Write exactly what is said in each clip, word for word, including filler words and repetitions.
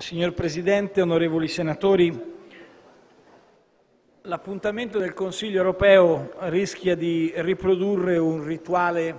Signor Presidente, onorevoli senatori, l'appuntamento del Consiglio europeo rischia di riprodurre un rituale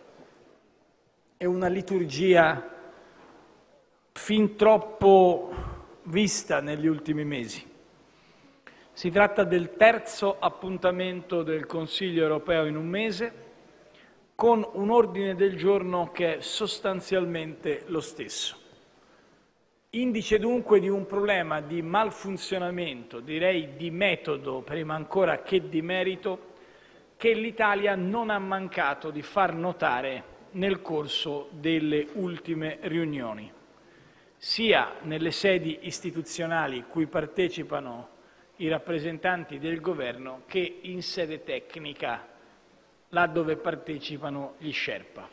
e una liturgia fin troppo vista negli ultimi mesi. Si tratta del terzo appuntamento del Consiglio europeo in un mese, con un ordine del giorno che è sostanzialmente lo stesso. Indice dunque di un problema di malfunzionamento, direi di metodo prima ancora che di merito, che l'Italia non ha mancato di far notare nel corso delle ultime riunioni, sia nelle sedi istituzionali cui partecipano i rappresentanti del Governo che in sede tecnica, là dove partecipano gli Sherpa.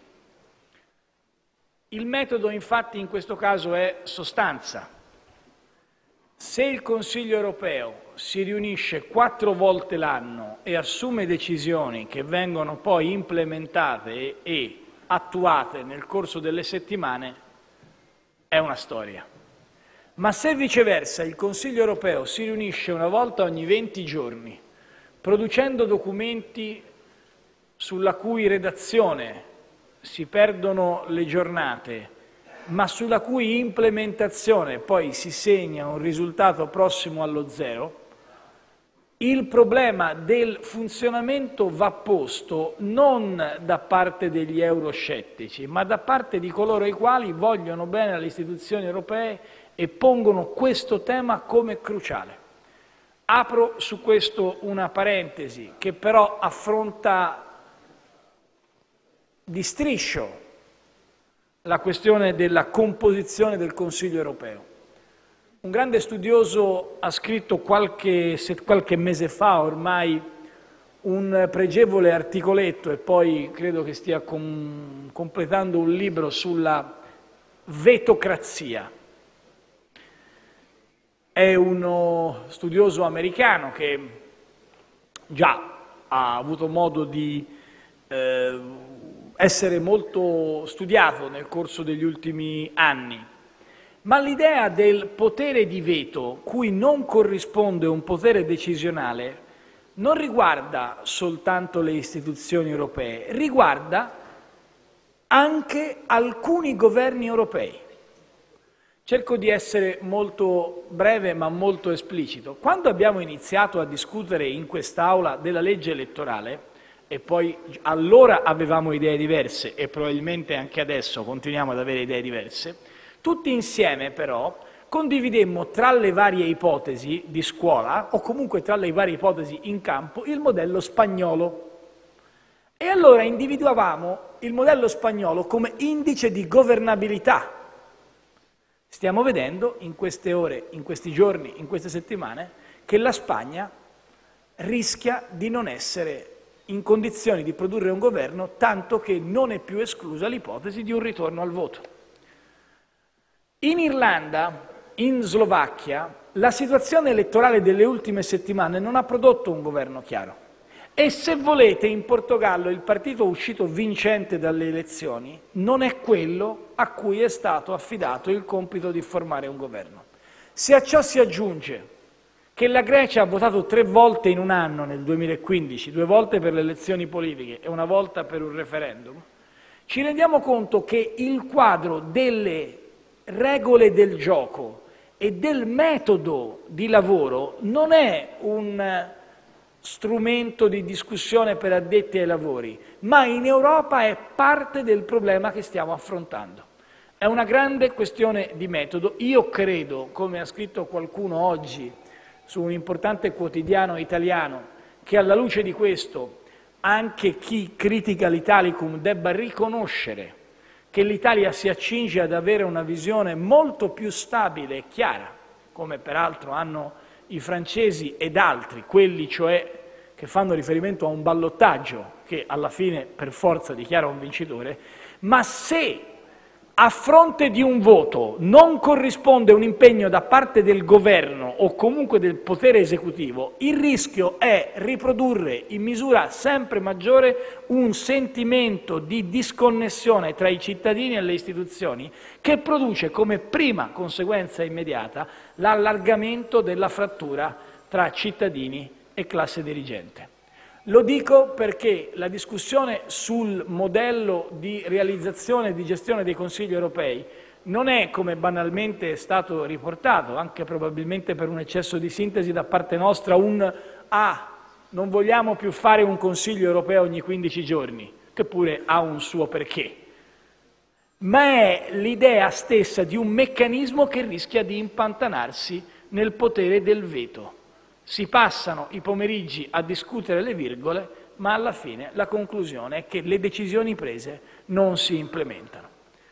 Il metodo, infatti, in questo caso è sostanza. Se il Consiglio europeo si riunisce quattro volte l'anno e assume decisioni che vengono poi implementate e attuate nel corso delle settimane, è una storia. Ma se viceversa il Consiglio europeo si riunisce una volta ogni venti giorni, producendo documenti sulla cui redazione si perdono le giornate, ma sulla cui implementazione poi si segna un risultato prossimo allo zero, il problema del funzionamento va posto non da parte degli euroscettici, ma da parte di coloro i quali vogliono bene alle istituzioni europee e pongono questo tema come cruciale. Apro su questo una parentesi che però affronta di striscio la questione della composizione del Consiglio europeo. Un grande studioso ha scritto qualche, qualche mese fa ormai un pregevole articoletto e poi credo che stia com- completando un libro sulla vetocrazia. È uno studioso americano che già ha avuto modo di eh, essere molto studiato nel corso degli ultimi anni, ma l'idea del potere di veto, cui non corrisponde un potere decisionale, non riguarda soltanto le istituzioni europee, riguarda anche alcuni governi europei. Cerco di essere molto breve ma molto esplicito. Quando abbiamo iniziato a discutere in quest'Aula della legge elettorale, e poi allora avevamo idee diverse e probabilmente anche adesso continuiamo ad avere idee diverse, tutti insieme però condividemmo tra le varie ipotesi di scuola o comunque tra le varie ipotesi in campo il modello spagnolo. E allora individuavamo il modello spagnolo come indice di governabilità. Stiamo vedendo in queste ore, in questi giorni, in queste settimane, che la Spagna rischia di non essere in condizioni di produrre un governo, tanto che non è più esclusa l'ipotesi di un ritorno al voto. In Irlanda, in Slovacchia, la situazione elettorale delle ultime settimane non ha prodotto un governo chiaro. E se volete, in Portogallo il partito uscito vincente dalle elezioni non è quello a cui è stato affidato il compito di formare un governo. Se a ciò si aggiunge che la Grecia ha votato tre volte in un anno nel duemilaquindici, due volte per le elezioni politiche e una volta per un referendum, ci rendiamo conto che il quadro delle regole del gioco e del metodo di lavoro non è un strumento di discussione per addetti ai lavori, ma in Europa è parte del problema che stiamo affrontando. È una grande questione di metodo. Io credo, come ha scritto qualcuno oggi su un importante quotidiano italiano, che alla luce di questo anche chi critica l'Italicum debba riconoscere che l'Italia si accinge ad avere una visione molto più stabile e chiara, come peraltro hanno i francesi ed altri, quelli cioè che fanno riferimento a un ballottaggio che alla fine per forza dichiara un vincitore, ma se a fronte di un voto non corrisponde un impegno da parte del governo o comunque del potere esecutivo, il rischio è riprodurre in misura sempre maggiore un sentimento di disconnessione tra i cittadini e le istituzioni che produce come prima conseguenza immediata l'allargamento della frattura tra cittadini e classe dirigente. Lo dico perché la discussione sul modello di realizzazione e di gestione dei Consigli europei non è, come banalmente è stato riportato, anche probabilmente per un eccesso di sintesi da parte nostra, un «ah, non vogliamo più fare un Consiglio europeo ogni quindici giorni», che pure ha un suo perché, ma è l'idea stessa di un meccanismo che rischia di impantanarsi nel potere del veto. Si passano i pomeriggi a discutere le virgole, ma alla fine la conclusione è che le decisioni prese non si implementano.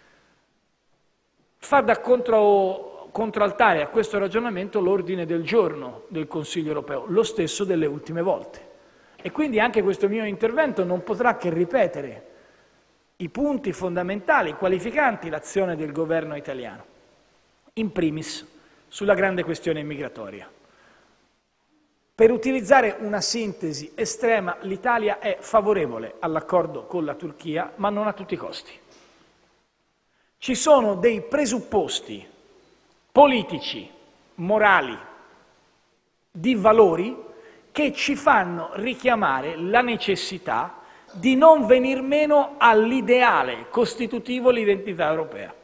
Fa da contro, contraltare a questo ragionamento l'ordine del giorno del Consiglio europeo, lo stesso delle ultime volte. E quindi anche questo mio intervento non potrà che ripetere i punti fondamentali, qualificanti l'azione del governo italiano. In primis, sulla grande questione migratoria. Per utilizzare una sintesi estrema, l'Italia è favorevole all'accordo con la Turchia, ma non a tutti i costi. Ci sono dei presupposti politici, morali, di valori che ci fanno richiamare la necessità di non venir meno all'ideale costitutivo l'identità europea.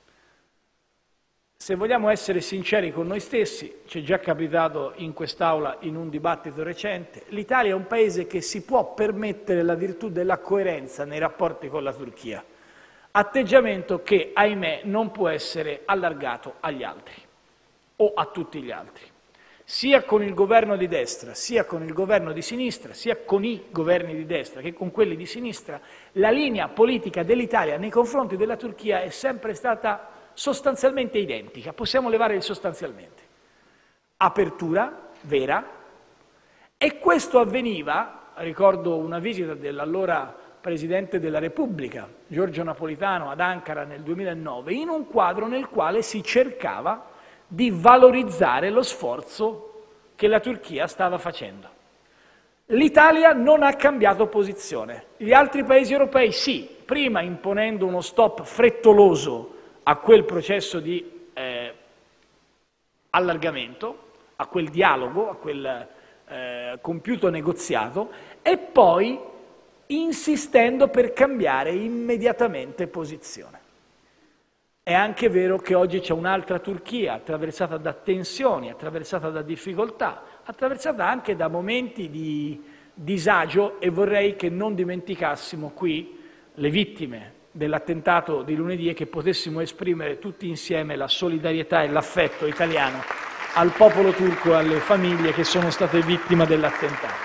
Se vogliamo essere sinceri con noi stessi, ci è già capitato in quest'Aula in un dibattito recente, l'Italia è un paese che si può permettere la virtù della coerenza nei rapporti con la Turchia, atteggiamento che, ahimè, non può essere allargato agli altri o a tutti gli altri. Sia con il governo di destra, sia con il governo di sinistra, sia con i governi di destra che con quelli di sinistra, la linea politica dell'Italia nei confronti della Turchia è sempre stata sostanzialmente identica, possiamo levare il sostanzialmente. Apertura vera, e questo avveniva, ricordo una visita dell'allora Presidente della Repubblica, Giorgio Napolitano, ad Ankara nel duemilanove, in un quadro nel quale si cercava di valorizzare lo sforzo che la Turchia stava facendo. L'Italia non ha cambiato posizione, gli altri paesi europei sì, prima imponendo uno stop frettoloso a quel processo di eh, allargamento, a quel dialogo, a quel eh, compiuto negoziato, e poi insistendo per cambiare immediatamente posizione. È anche vero che oggi c'è un'altra Turchia, attraversata da tensioni, attraversata da difficoltà, attraversata anche da momenti di disagio, e vorrei che non dimenticassimo qui le vittime dell'attentato di lunedì e che potessimo esprimere tutti insieme la solidarietà e l'affetto italiano al popolo turco e alle famiglie che sono state vittime dell'attentato.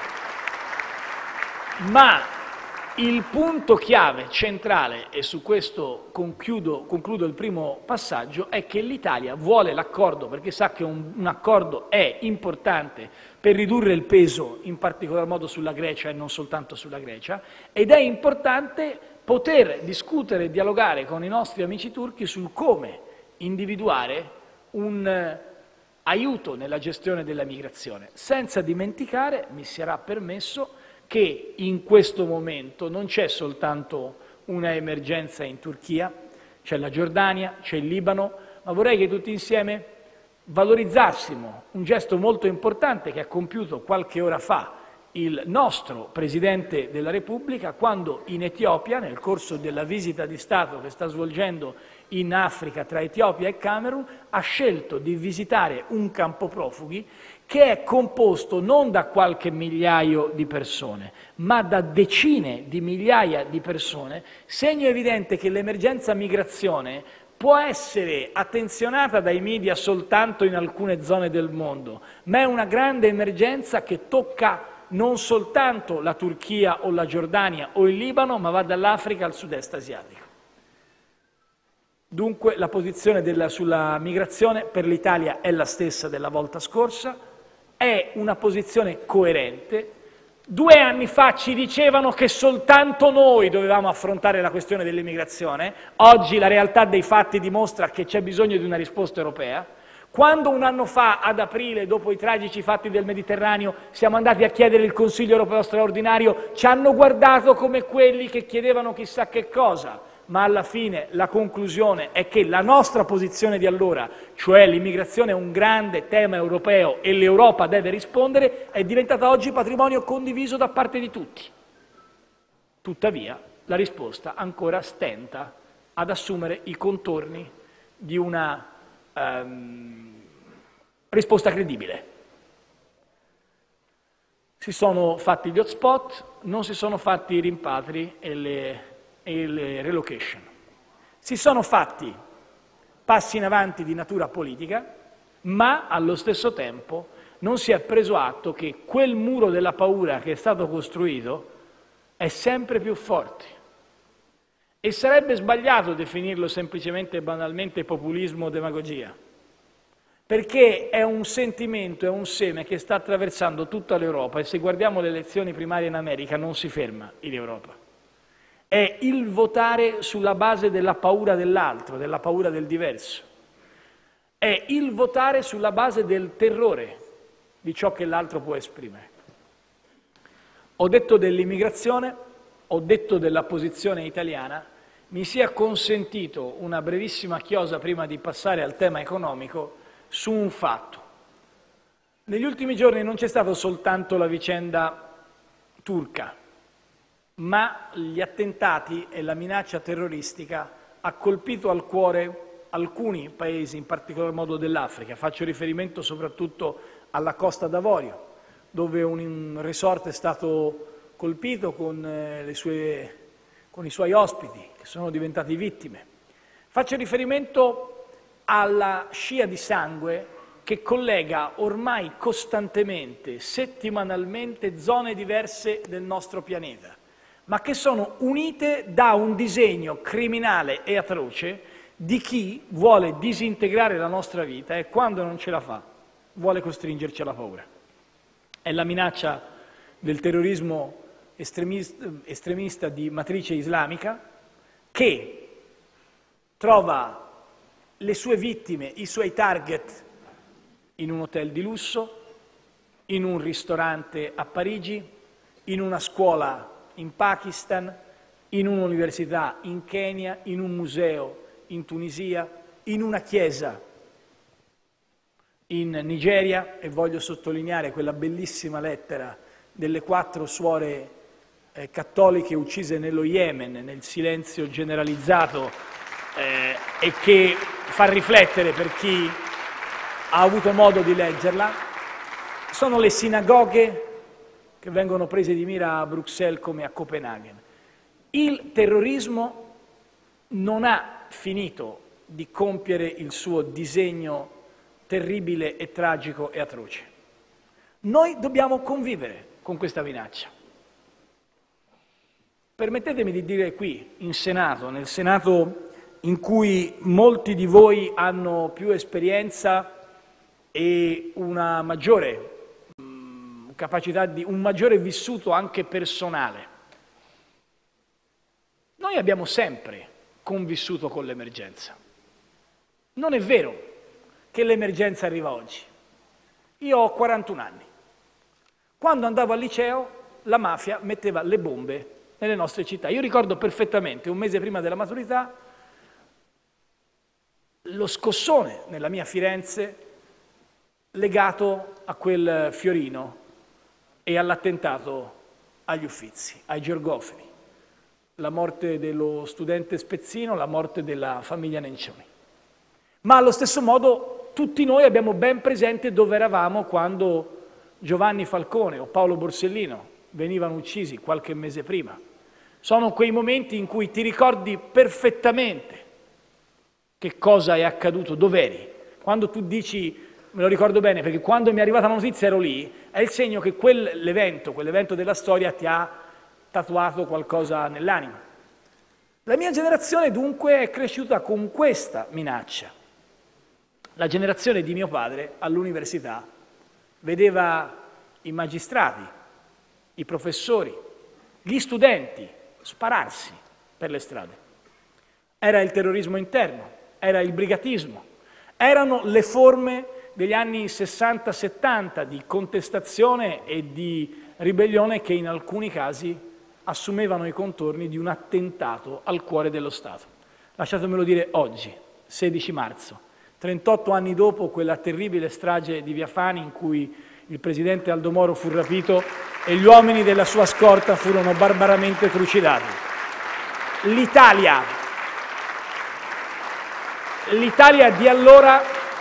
Ma il punto chiave, centrale, e su questo concludo, concludo il primo passaggio, è che l'Italia vuole l'accordo perché sa che un, un accordo è importante per ridurre il peso, in particolar modo sulla Grecia e non soltanto sulla Grecia, ed è importante poter discutere e dialogare con i nostri amici turchi sul come individuare un eh, aiuto nella gestione della migrazione, senza dimenticare, mi sarà permesso, che in questo momento non c'è soltanto una emergenza in Turchia, c'è la Giordania, c'è il Libano, ma vorrei che tutti insieme valorizzassimo un gesto molto importante che ha compiuto qualche ora fa il nostro Presidente della Repubblica, quando in Etiopia, nel corso della visita di Stato che sta svolgendo in Africa tra Etiopia e Camerun, ha scelto di visitare un campo profughi che è composto non da qualche migliaio di persone, ma da decine di migliaia di persone, segno evidente che l'emergenza migrazione può essere attenzionata dai media soltanto in alcune zone del mondo, ma è una grande emergenza che tocca non soltanto la Turchia o la Giordania o il Libano, ma va dall'Africa al sud-est asiatico. Dunque la posizione della, sulla migrazione per l'Italia è la stessa della volta scorsa, è una posizione coerente, Due anni fa ci dicevano che soltanto noi dovevamo affrontare la questione dell'immigrazione, oggi la realtà dei fatti dimostra che c'è bisogno di una risposta europea. Quando un anno fa, ad aprile, dopo i tragici fatti del Mediterraneo, siamo andati a chiedere il Consiglio europeo straordinario, ci hanno guardato come quelli che chiedevano chissà che cosa, ma alla fine la conclusione è che la nostra posizione di allora, cioè l'immigrazione è un grande tema europeo e l'Europa deve rispondere, è diventata oggi patrimonio condiviso da parte di tutti. Tuttavia, la risposta ancora stenta ad assumere i contorni di una um, risposta credibile. Si sono fatti gli hotspot, non si sono fatti i rimpatri e le, e le relocation. Si sono fatti passi in avanti di natura politica, ma allo stesso tempo non si è preso atto che quel muro della paura che è stato costruito è sempre più forte. E sarebbe sbagliato definirlo semplicemente e banalmente populismo o demagogia, perché è un sentimento, è un seme che sta attraversando tutta l'Europa e se guardiamo le elezioni primarie in America non si ferma in Europa. È il votare sulla base della paura dell'altro, della paura del diverso. È il votare sulla base del terrore di ciò che l'altro può esprimere. Ho detto dell'immigrazione, ho detto della posizione italiana, mi sia consentito una brevissima chiosa prima di passare al tema economico su un fatto. Negli ultimi giorni non c'è stata soltanto la vicenda turca, ma gli attentati e la minaccia terroristica ha colpito al cuore alcuni paesi, in particolar modo dell'Africa. Faccio riferimento soprattutto alla Costa d'Avorio, dove un resort è stato colpito con, eh, le sue, con i suoi ospiti, che sono diventati vittime. Faccio riferimento alla scia di sangue che collega ormai costantemente, settimanalmente, zone diverse del nostro pianeta, ma che sono unite da un disegno criminale e atroce di chi vuole disintegrare la nostra vita e quando non ce la fa vuole costringerci alla paura. È la minaccia del terrorismo estremista, estremista di matrice islamica che trova le sue vittime, i suoi target in un hotel di lusso, in un ristorante a Parigi, in una scuola in Pakistan, in un'università in Kenya, in un museo in Tunisia, in una chiesa in Nigeria, e voglio sottolineare quella bellissima lettera delle quattro suore eh, cattoliche uccise nello Yemen, nel silenzio generalizzato, eh, e che fa riflettere per chi ha avuto modo di leggerla. Sono le sinagoghe che vengono prese di mira a Bruxelles come a Copenaghen. Il terrorismo non ha finito di compiere il suo disegno terribile e tragico e atroce. Noi dobbiamo convivere con questa minaccia. Permettetemi di dire qui, in Senato, nel Senato in cui molti di voi hanno più esperienza e una maggiore mh, capacità di un maggiore vissuto anche personale. Noi abbiamo sempre convissuto con l'emergenza. Non è vero che l'emergenza arriva oggi. Io ho quarantuno anni. Quando andavo al liceo, la mafia metteva le bombe nelle nostre città. Io ricordo perfettamente, un mese prima della maturità, lo scossone nella mia Firenze legato a quel fiorino e all'attentato agli Uffizi, ai Georgofili, la morte dello studente Spezzino, la morte della famiglia Nencioni. Ma allo stesso modo tutti noi abbiamo ben presente dove eravamo quando Giovanni Falcone o Paolo Borsellino venivano uccisi qualche mese prima. Sono quei momenti in cui ti ricordi perfettamente che cosa è accaduto, dov'eri. Quando tu dici, me lo ricordo bene, perché quando mi è arrivata la notizia ero lì, è il segno che quell'evento, quell'evento della storia ti ha tatuato qualcosa nell'anima. La mia generazione dunque è cresciuta con questa minaccia. La generazione di mio padre all'università vedeva i magistrati i professori, gli studenti, spararsi per le strade. Era il terrorismo interno, era il brigatismo, erano le forme degli anni sessanta settanta di contestazione e di ribellione che in alcuni casi assumevano i contorni di un attentato al cuore dello Stato. Lasciatemelo dire oggi, sedici marzo, trentotto anni dopo quella terribile strage di Via Fani in cui il presidente Aldo Moro fu rapito e gli uomini della sua scorta furono barbaramente trucidati. L'Italia, l'Italia di allora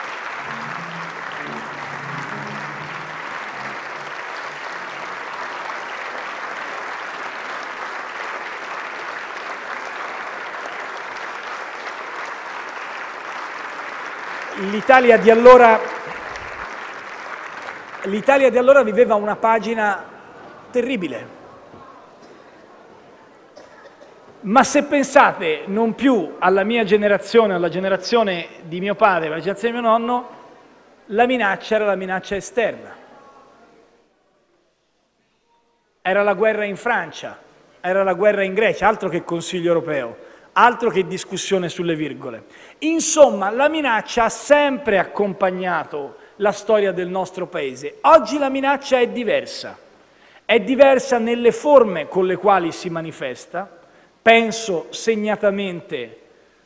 l'Italia di allora l'Italia di allora viveva una pagina terribile. Ma se pensate non più alla mia generazione, alla generazione di mio padre, alla generazione di mio nonno, la minaccia era la minaccia esterna. Era la guerra in Francia, era la guerra in Grecia, altro che Consiglio europeo, altro che discussione sulle virgole. Insomma, la minaccia ha sempre accompagnato la storia del nostro Paese. Oggi la minaccia è diversa. È diversa nelle forme con le quali si manifesta. Penso segnatamente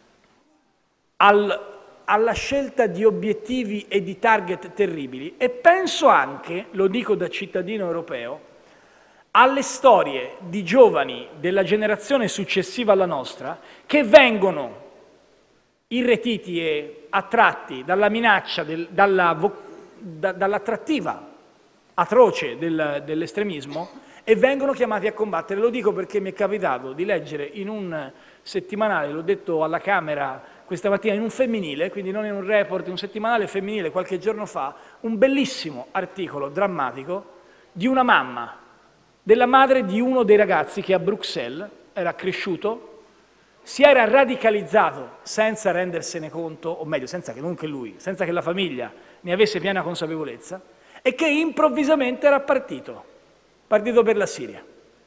al, alla scelta di obiettivi e di target terribili e penso anche, lo dico da cittadino europeo, alle storie di giovani della generazione successiva alla nostra che vengono irretiti e attratti dalla minaccia, del, dalla, da, dall'attrattiva atroce del, dell'estremismo e vengono chiamati a combattere. Lo dico perché mi è capitato di leggere in un settimanale, l'ho detto alla Camera questa mattina, in un femminile, quindi non in un report, in un settimanale femminile qualche giorno fa, un bellissimo articolo drammatico di una mamma, della madre di uno dei ragazzi che a Bruxelles era cresciuto, si era radicalizzato senza rendersene conto, o meglio, senza che non che lui, senza che la famiglia ne avesse piena consapevolezza, e che improvvisamente era partito, partito per la Siria.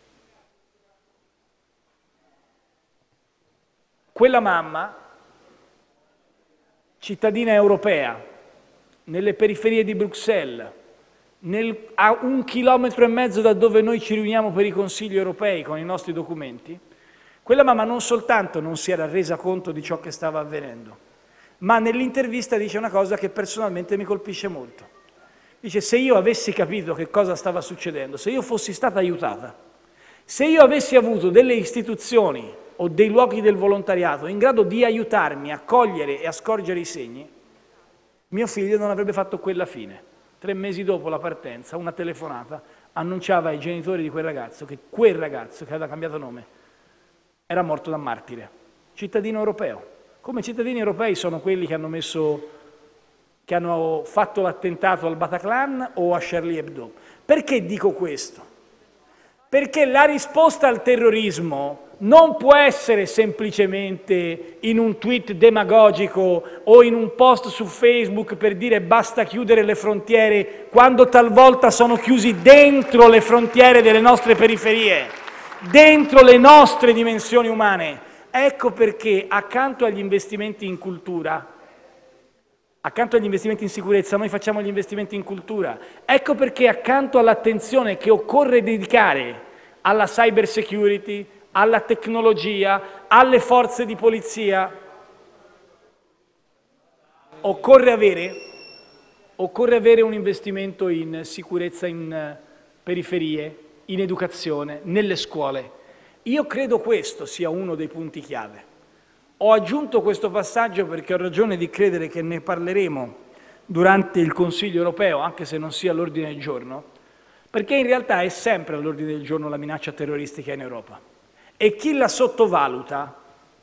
Quella mamma, cittadina europea, nelle periferie di Bruxelles, nel, a un chilometro e mezzo da dove noi ci riuniamo per i consigli europei con i nostri documenti, quella mamma non soltanto non si era resa conto di ciò che stava avvenendo, ma nell'intervista dice una cosa che personalmente mi colpisce molto. Dice: se io avessi capito che cosa stava succedendo, se io fossi stata aiutata, se io avessi avuto delle istituzioni o dei luoghi del volontariato in grado di aiutarmi a cogliere e a scorgere i segni, mio figlio non avrebbe fatto quella fine. Tre mesi dopo la partenza, una telefonata annunciava ai genitori di quel ragazzo che quel ragazzo, che aveva cambiato nome, era morto da martire, cittadino europeo. Come cittadini europei sono quelli che hanno messo, che hanno fatto l'attentato al Bataclan o a Charlie Hebdo. Perché dico questo? Perché la risposta al terrorismo non può essere semplicemente in un tweet demagogico o in un post su Facebook per dire basta chiudere le frontiere, quando talvolta sono chiusi dentro le frontiere delle nostre periferie, dentro le nostre dimensioni umane. Ecco perché accanto agli investimenti in cultura, accanto agli investimenti in sicurezza, noi facciamo gli investimenti in cultura. Ecco perché accanto all'attenzione che occorre dedicare alla cyber security, alla tecnologia, alle forze di polizia, occorre avere, occorre avere un investimento in sicurezza in periferie, in educazione, nelle scuole. Io credo questo sia uno dei punti chiave. Ho aggiunto questo passaggio perché ho ragione di credere che ne parleremo durante il Consiglio europeo, anche se non sia all'ordine del giorno, perché in realtà è sempre all'ordine del giorno la minaccia terroristica in Europa. E chi la sottovaluta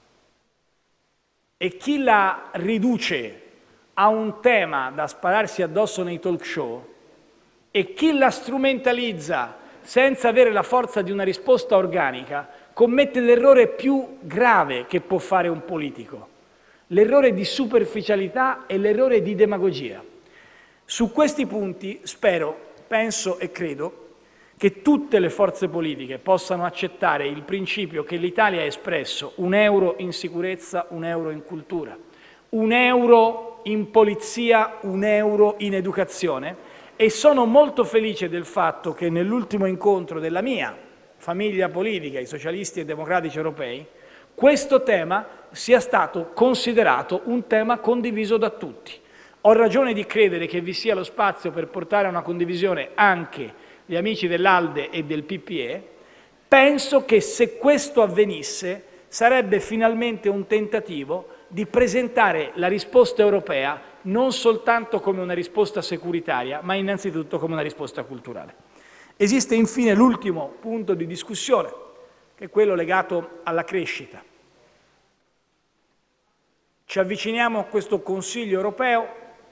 e chi la riduce a un tema da spararsi addosso nei talk show e chi la strumentalizza senza avere la forza di una risposta organica commette l'errore più grave che può fare un politico, l'errore di superficialità e l'errore di demagogia. Su questi punti spero, penso e credo che tutte le forze politiche possano accettare il principio che l'Italia ha espresso: un euro in sicurezza, un euro in cultura, un euro in polizia, un euro in educazione, e sono molto felice del fatto che nell'ultimo incontro della mia famiglia politica, i socialisti e democratici europei, questo tema sia stato considerato un tema condiviso da tutti. Ho ragione di credere che vi sia lo spazio per portare a una condivisione anche gli amici dell'Alde e del P P E. Penso che se questo avvenisse sarebbe finalmente un tentativo di presentare la risposta europea non soltanto come una risposta securitaria, ma innanzitutto come una risposta culturale. Esiste infine l'ultimo punto di discussione, che è quello legato alla crescita. Ci avviciniamo a questo Consiglio europeo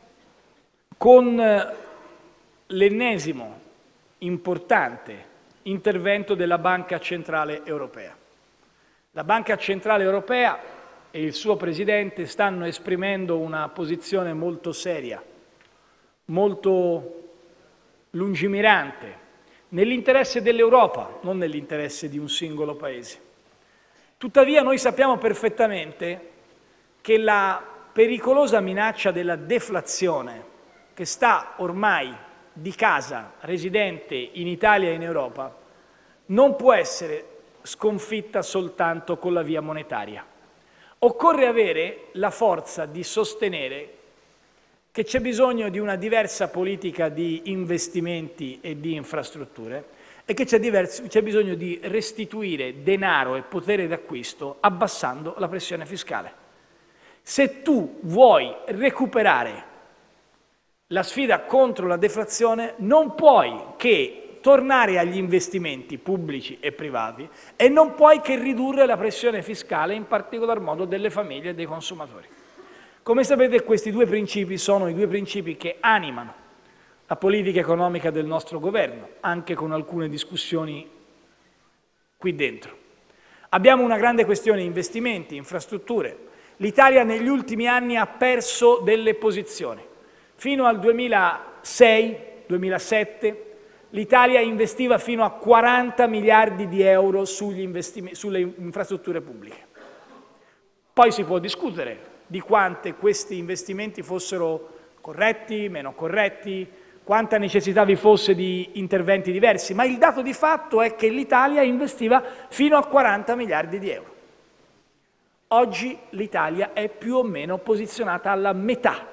con l'ennesimo importante intervento della Banca Centrale Europea. La Banca Centrale Europea e il suo Presidente stanno esprimendo una posizione molto seria, molto lungimirante, nell'interesse dell'Europa, non nell'interesse di un singolo Paese. Tuttavia noi sappiamo perfettamente che la pericolosa minaccia della deflazione, che sta ormai di casa residente in Italia e in Europa, non può essere sconfitta soltanto con la via monetaria. Occorre avere la forza di sostenere che c'è bisogno di una diversa politica di investimenti e di infrastrutture e che c'è bisogno di restituire denaro e potere d'acquisto abbassando la pressione fiscale. Se tu vuoi recuperare la sfida contro la deflazione, non puoi che tornare agli investimenti pubblici e privati e non puoi che ridurre la pressione fiscale, in particolar modo delle famiglie e dei consumatori. Come sapete, questi due principi sono i due principi che animano la politica economica del nostro governo, anche con alcune discussioni qui dentro. Abbiamo una grande questione investimenti, infrastrutture. L'Italia negli ultimi anni ha perso delle posizioni. Fino al duemilasei duemilasette l'Italia investiva fino a quaranta miliardi di euro sugli sulle infrastrutture pubbliche. Poi si può discutere di quante questi investimenti fossero corretti, meno corretti, quanta necessità vi fosse di interventi diversi, ma il dato di fatto è che l'Italia investiva fino a quaranta miliardi di euro. Oggi l'Italia è più o meno posizionata alla metà,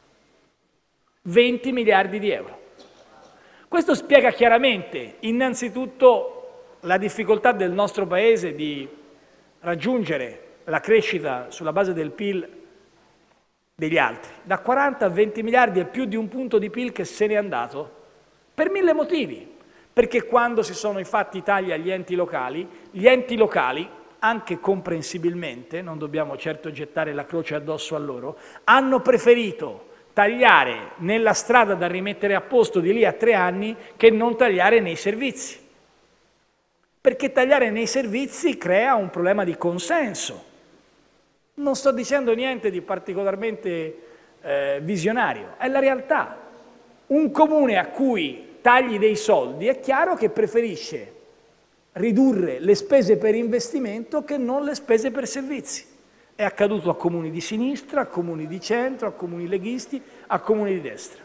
venti miliardi di euro. Questo spiega chiaramente, innanzitutto, la difficoltà del nostro Paese di raggiungere la crescita sulla base del P I L degli altri. Da quaranta a venti miliardi è più di un punto di P I L che se n'è andato per mille motivi. Perché quando si sono infatti tagli agli enti locali, gli enti locali, anche comprensibilmente, non dobbiamo certo gettare la croce addosso a loro, hanno preferito tagliare nella strada da rimettere a posto di lì a tre anni che non tagliare nei servizi. Perché tagliare nei servizi crea un problema di consenso. Non sto dicendo niente di particolarmente eh, visionario, è la realtà. Un comune a cui tagli dei soldi è chiaro che preferisce ridurre le spese per investimento che non le spese per servizi. È accaduto a comuni di sinistra, a comuni di centro, a comuni leghisti, a comuni di destra.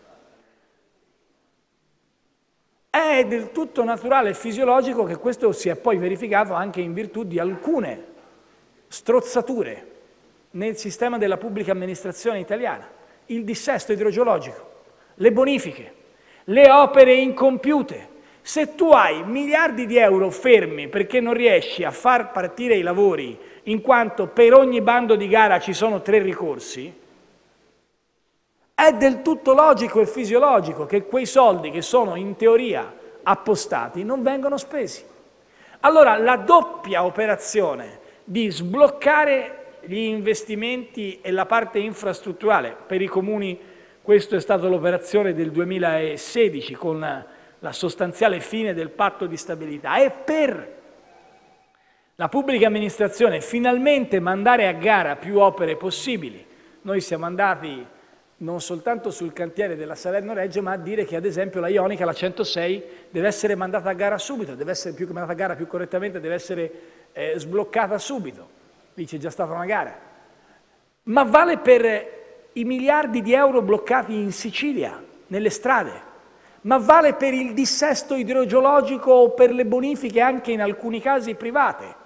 È del tutto naturale e fisiologico che questo si è poi verificato anche in virtù di alcune strozzature nel sistema della pubblica amministrazione italiana, il dissesto idrogeologico, le bonifiche, le opere incompiute. Se tu hai miliardi di euro fermi perché non riesci a far partire i lavori in quanto per ogni bando di gara ci sono tre ricorsi, è del tutto logico e fisiologico che quei soldi che sono in teoria appostati non vengono spesi. Allora la doppia operazione di sbloccare gli investimenti e la parte infrastrutturale per i comuni, questa è stata l'operazione del duemilasedici con la sostanziale fine del patto di stabilità, e per la pubblica amministrazione finalmente mandare a gara più opere possibili. Noi siamo andati non soltanto sul cantiere della Salerno-Reggio, ma a dire che ad esempio la Ionica, la centosei, deve essere mandata a gara subito, deve essere più che mandata a gara, più correttamente deve essere eh, sbloccata subito. Lì c'è già stata una gara. Ma vale per i miliardi di euro bloccati in Sicilia, nelle strade, ma vale per il dissesto idrogeologico o per le bonifiche anche in alcuni casi private.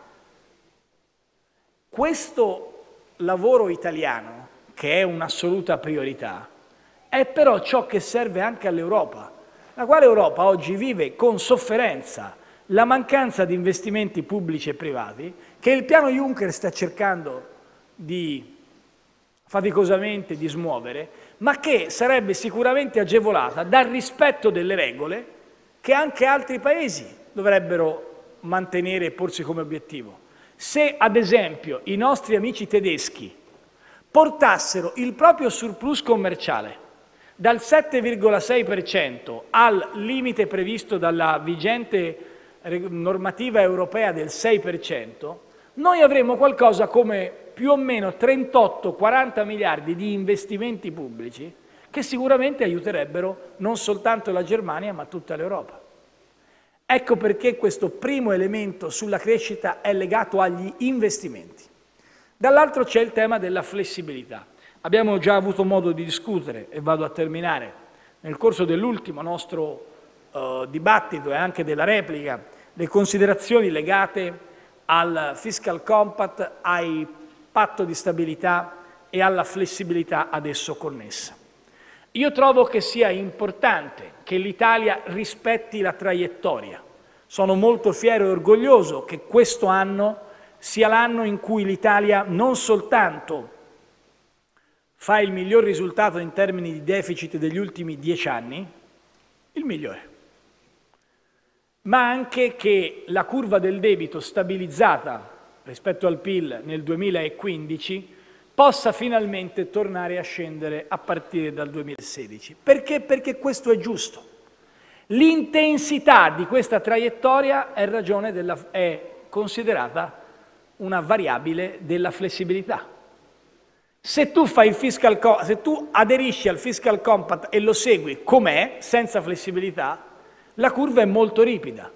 Questo lavoro italiano, che è un'assoluta priorità, è però ciò che serve anche all'Europa, la quale Europa oggi vive con sofferenza la mancanza di investimenti pubblici e privati che il piano Juncker sta cercando di faticosamente di smuovere, ma che sarebbe sicuramente agevolata dal rispetto delle regole che anche altri paesi dovrebbero mantenere e porsi come obiettivo. Se, ad esempio, i nostri amici tedeschi portassero il proprio surplus commerciale dal sette virgola sei per cento al limite previsto dalla vigente normativa europea del sei per cento, noi avremo qualcosa come più o meno trentotto quaranta miliardi di investimenti pubblici che sicuramente aiuterebbero non soltanto la Germania ma tutta l'Europa. Ecco perché questo primo elemento sulla crescita è legato agli investimenti. Dall'altro c'è il tema della flessibilità. Abbiamo già avuto modo di discutere, e vado a terminare, nel corso dell'ultimo nostro uh, dibattito e anche della replica, le considerazioni legate al fiscal compact, al patto di stabilità e alla flessibilità ad esso connessa. Io trovo che sia importante che l'Italia rispetti la traiettoria. Sono molto fiero e orgoglioso che questo anno sia l'anno in cui l'Italia non soltanto fa il miglior risultato in termini di deficit degli ultimi dieci anni, il migliore, ma anche che la curva del debito stabilizzata rispetto al P I L nel duemilaquindici possa finalmente tornare a scendere a partire dal duemilasedici. Perché? Perché questo è giusto. L'intensità di questa traiettoria è, ragione della, è considerata una variabile della flessibilità. Se tu, fai il fiscal, se tu aderisci al fiscal compact e lo segui com'è, senza flessibilità, la curva è molto ripida.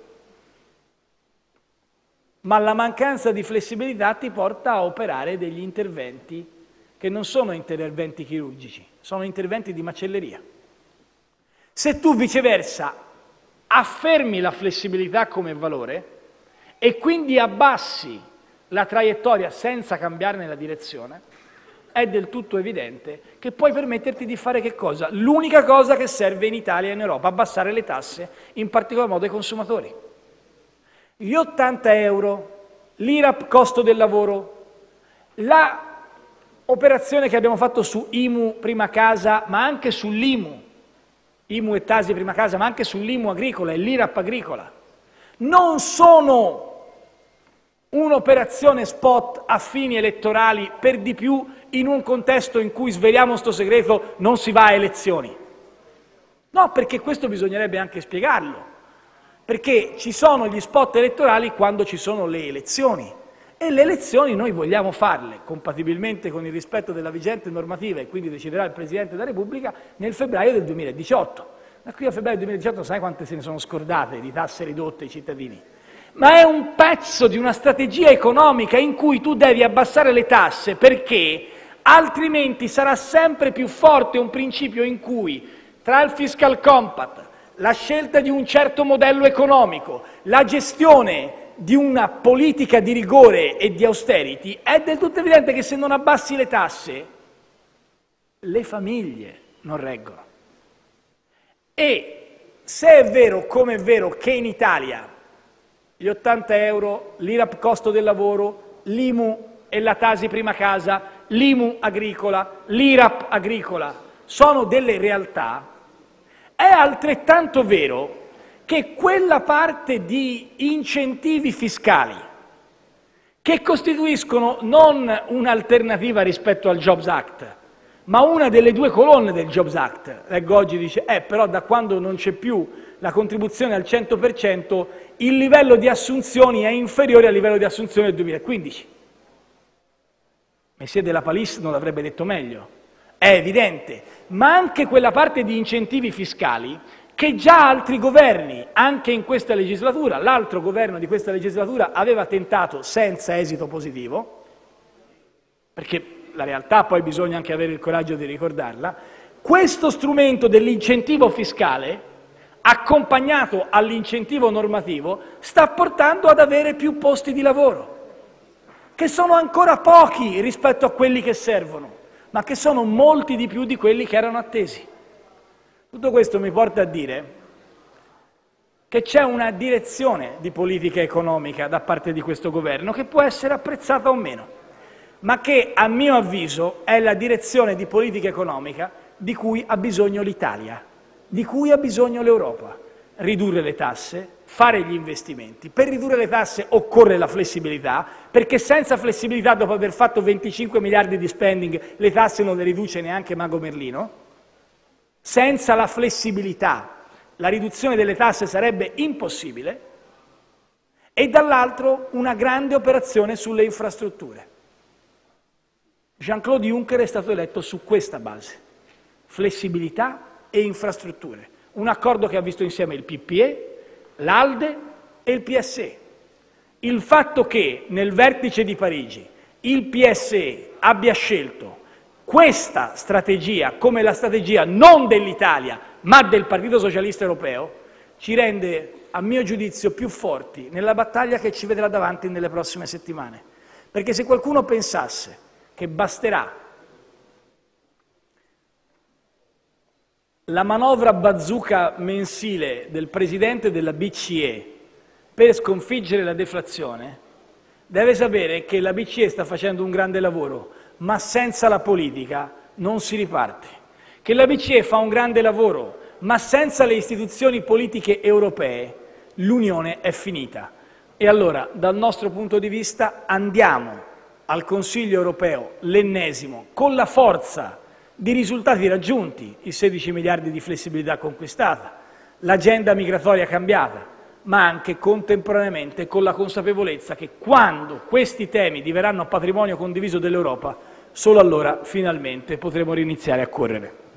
Ma la mancanza di flessibilità ti porta a operare degli interventi che non sono interventi chirurgici, sono interventi di macelleria. Se tu viceversa affermi la flessibilità come valore e quindi abbassi la traiettoria senza cambiarne la direzione, è del tutto evidente che puoi permetterti di fare che cosa? L'unica cosa che serve in Italia e in Europa, abbassare le tasse, in particolar modo ai consumatori. Gli ottanta euro, l'I R A P costo del lavoro, la operazione che abbiamo fatto su I M U prima casa, ma anche sull'I M U, I M U e Tasi prima casa, ma anche sull'I M U agricola e l'I R A P agricola, non sono un'operazione spot a fini elettorali, per di più in un contesto in cui, sveliamo sto segreto, non si va a elezioni. No, perché questo bisognerebbe anche spiegarlo, perché ci sono gli spot elettorali quando ci sono le elezioni, e le elezioni noi vogliamo farle, compatibilmente con il rispetto della vigente normativa, e quindi deciderà il Presidente della Repubblica, nel febbraio del duemiladiciotto. Da qui a febbraio del duemiladiciotto sai quante se ne sono scordate di tasse ridotte ai cittadini? Ma è un pezzo di una strategia economica in cui tu devi abbassare le tasse, perché altrimenti sarà sempre più forte un principio in cui tra il fiscal compact, la scelta di un certo modello economico, la gestione di una politica di rigore e di austerity, è del tutto evidente che se non abbassi le tasse, le famiglie non reggono. E se è vero, come è vero, che in Italia gli ottanta euro, l'I R A P costo del lavoro, l'I M U e la Tasi prima casa, l'I M U agricola, l'I R A P agricola sono delle realtà, è altrettanto vero che quella parte di incentivi fiscali che costituiscono non un'alternativa rispetto al Jobs Act, ma una delle due colonne del Jobs Act, leggo oggi, dice, eh, però da quando non c'è più la contribuzione al cento per cento, il livello di assunzioni è inferiore al livello di assunzioni del duemilaquindici. Messier de la Palisse non l'avrebbe detto meglio. è evidente, ma anche quella parte di incentivi fiscali che già altri governi, anche in questa legislatura, l'altro governo di questa legislatura aveva tentato senza esito positivo, perché la realtà poi bisogna anche avere il coraggio di ricordarla, questo strumento dell'incentivo fiscale, accompagnato all'incentivo normativo, sta portando ad avere più posti di lavoro, che sono ancora pochi rispetto a quelli che servono, ma che sono molti di più di quelli che erano attesi. Tutto questo mi porta a dire che c'è una direzione di politica economica da parte di questo governo che può essere apprezzata o meno, ma che a mio avviso è la direzione di politica economica di cui ha bisogno l'Italia, di cui ha bisogno l'Europa. Ridurre le tasse, fare gli investimenti. Per ridurre le tasse occorre la flessibilità, perché senza flessibilità, dopo aver fatto venticinque miliardi di spending, le tasse non le riduce neanche Mago Merlino. Senza la flessibilità la riduzione delle tasse sarebbe impossibile, e dall'altro una grande operazione sulle infrastrutture. Jean-Claude Juncker è stato eletto su questa base, flessibilità e infrastrutture, un accordo che ha visto insieme il P P E, l'ALDE e il P S E. Il fatto che nel vertice di Parigi il P S E abbia scelto questa strategia come la strategia non dell'Italia, ma del Partito Socialista Europeo, ci rende, a mio giudizio, più forti nella battaglia che ci vedrà davanti nelle prossime settimane. Perché se qualcuno pensasse che basterà la manovra bazooka mensile del Presidente della B C E per sconfiggere la deflazione, deve sapere che la B C E sta facendo un grande lavoro, ma senza la politica non si riparte. Che la B C E fa un grande lavoro, ma senza le istituzioni politiche europee l'Unione è finita. E allora, dal nostro punto di vista, andiamo al Consiglio europeo, l'ennesimo, con la forza di risultati raggiunti, i sedici miliardi di flessibilità conquistata, l'agenda migratoria cambiata, ma anche contemporaneamente con la consapevolezza che quando questi temi diverranno patrimonio condiviso dell'Europa, solo allora finalmente potremo riniziare a correre.